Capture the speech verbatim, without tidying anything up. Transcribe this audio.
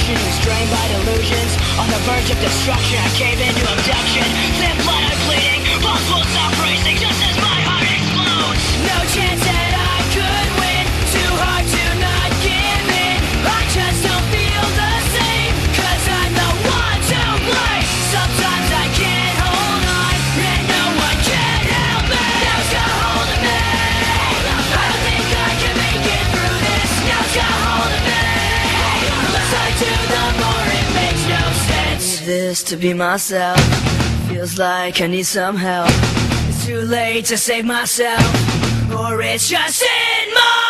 destruction, restrained by delusions. On the verge of destruction, I cave into abduction. Thin blood I'm bleeding, pulse will stop racing just as my heart explodes. No chance that I could win, too hard to not give in. I just don't feel the same, cause I'm the one to blame. Sometimes I can't hold on, and no one can help me. Now's got hold of me. I don't think I can make it through this. Now's got hold of me. The less I do, the more it makes no sense. Need this to be myself. Feels like I need some help. It's too late to save myself, or it's just in my